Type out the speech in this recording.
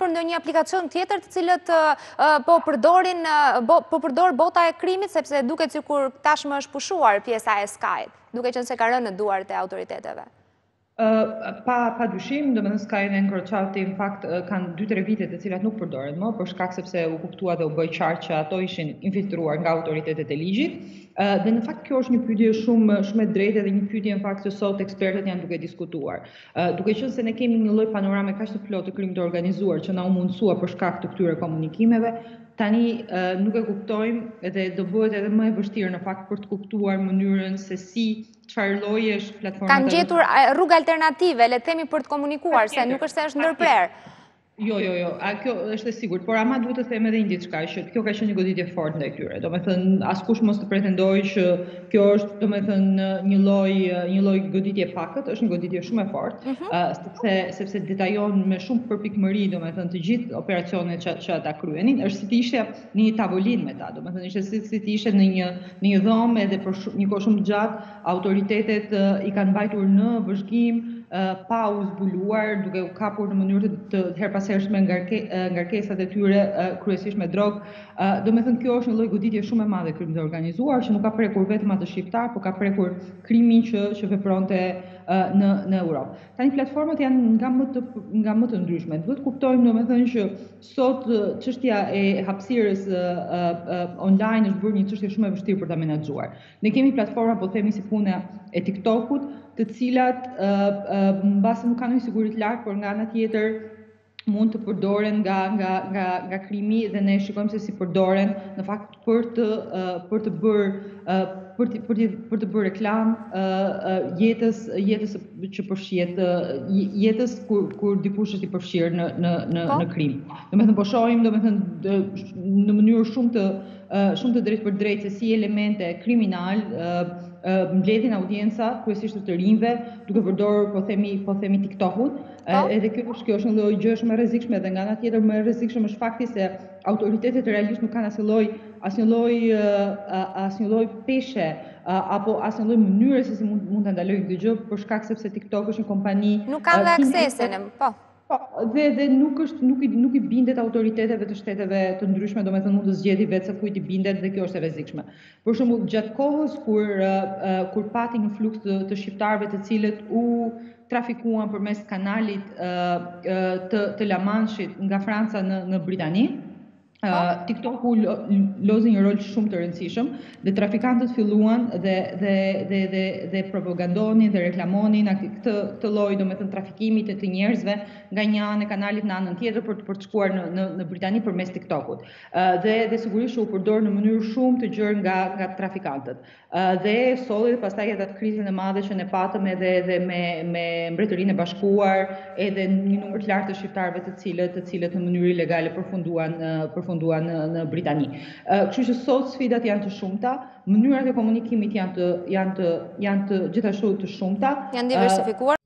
për ndonjë aplikacion tjetër të cilët po përdor bota e krimit, sepse duket sikur tashmë është pushuar pjesa e Skype, duke qenë se ka rënë në duart e autoriteteve. Pa dyshim, domethënë Sky dhe Encrochat në fakt kanë 2-3 vite të cilat nuk përdoren më, për shkak sepse u kuptua dhe u bë qartë që ato ishin infiltruar nga autoritetet e ligjit. Dhe në fakt kjo është një pyetje shumë e drejtë dhe një pyetje në fakt që sot ekspertët janë duke diskutuar. Duke qenë se ne kemi një lloj panorame kaq të plotë të krimit të organizuar që na u mundsua për shkak të këtyre komunikimeve, tani nuk e kuptojmë dhe do bëhet edhe më e vështirë në fakt për të kuptuar mënyrën se si çfarë llojesh platformat. Kanë gjetur rrugë alternative, le të themi, për të komunikuar, se nuk është se është ndërprer. Jo, kjo është e sigurt, por ama duhet të them edhe një diçka, që kjo ka qenë një goditje fort ndaj tyre. Domethënë askush mos të pretendojë që kjo është domethënë një lloj goditje pakët, është një goditje shumë e fortë, sepse detajon me shumë përpikmëri domethënë të gjithë operacionet që ata kryenin, është si të ishte në një tavolinë me ta, domethënë ishte si të ishte në një dhomë edhe për një kohë shumë gjatë autoritetet i kanë mbajtur në vëzhgim, pa u zbuluar, duke u kapur në mënyrë të herpashershme ngarkesat e tyre, kryesisht me drogë. Domethënë kjo është një lloj goditje shumë e madhe krimit të organizuar, që nuk ka prekur vetëm atë shqiptar, por ka prekur krimin që vepronte në Europë. Tani platformat janë nga më të ndryshme. Duhet kuptojmë domethënë që sot çështja e hapësirës online është bërë një çështje shumë e vështirë për ta menaxhuar. Ne kemi platforma, po themi si puna e TikTokut, të cilat mbase nuk kanë një siguri të lartë, por nga ana tjetër mund të përdoren nga krimi dhe ne shikojmë se si përdoren në fakt për të bërë reklam jetës që përfshihet, jetës kur dikush është i përfshirë në krim. Domethënë po shohim në mënyrë shumë të drejtë për drejtë se si elemente kriminal mbledhin audienca, kryesisht të rinjve, duke përdorur po themi TikTokun. Edhe kjo është një lloj gjë shumë e rrezikshme dhe nga ana tjetër më e rrezikshme është fakti se autoritetet realisht nuk kanë asnjë lloj peshe apo asnjë lloj mënyre se si mund ta ndalojnë këtë gjë, për shkak sepse TikTok është një kompani nuk kanë dhe aksesin, po. Dhe nuk i bindet autoriteteve të shteteve të ndryshme, domethënë mund të zgjedhë vetë se kujt i bindet dhe kjo është e rrezikshme. Për shembull, gjatë kohës kur pati një fluks të shqiptarëve të cilët u trafikuan përmes kanalit të La Manche-it nga Franca në Britani, TikToku lozi një rol shumë të rëndësishëm dhe trafikantët filluan dhe propagandonin dhe reklamonin këtë lloj domethënë trafikimit të njerëzve nga një anë e kanalit në anën tjetër për të shkuar në Britani përmes TikTokut. Dhe sigurisht u përdor në mënyrë shumë të gjerë nga trafikantët. Dhe solli dhe pastaj edhe atë krizën e madhe që ne patëm edhe me Mbretërinë e Bashkuar, edhe një numër të lartë të shqiptarëve të cilët në mënyrë ilegale përfunduan në Britani. Kështu që sot sfidat janë të shumta, mënyrat e komunikimit janë të gjithashtu të shumta. Janë diversifikuar.